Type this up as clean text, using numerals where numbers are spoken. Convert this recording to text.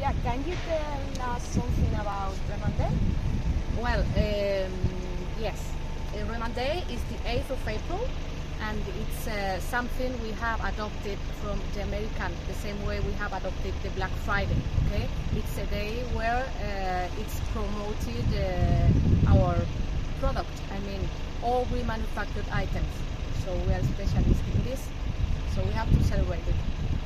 Nuria, can you tell us something about Reman Day? Well, yes. Reman Day is the 8th of April, and it's something we have adopted from the American, the same way we have adopted the Black Friday. Okay, it's a day where it's promoted our product. I mean, all remanufactured items. So we are specialists in this. So we have to celebrate it.